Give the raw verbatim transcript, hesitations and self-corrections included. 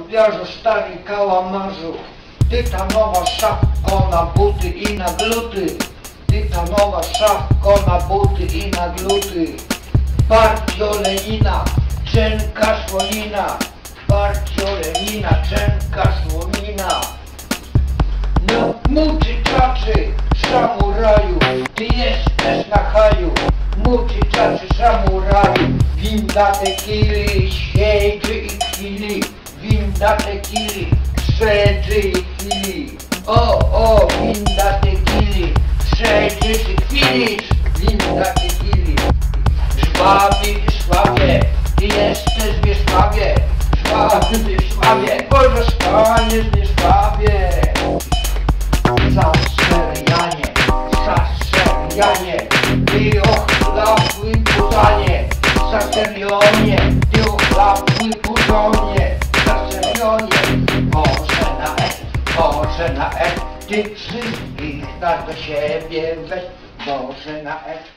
Grubiarzu, stary kałamarzu, tytanowa szafko na buty i na gluty. Tytanowa szafko na buty i na gluty. Barcio Lenina, Czenka Słonina. Barcio Lenina, Czenka Słonina. No, muczy czaczy, szamuraju, ty jesteś na haju. Muczy czaczy, szamuraju, winda tekili, siedzi i chwili. Winda tekili, siedzi i chwili. O, o, winda tekili, siedzi i chwili. Winda tekili. Żwabi i szwabie, ty jesteś w Wiesławie. Żwabi w Wiesławie, pozostaniesz w Wiesławie. Zaserianie, zaserianie, ty ochlapły pudanie. Zaserionie, ty ochlapły pudonie. Zaserionie, Boże na F, Boże na F, ty wszystkich nas do siebie weź. Boże na F.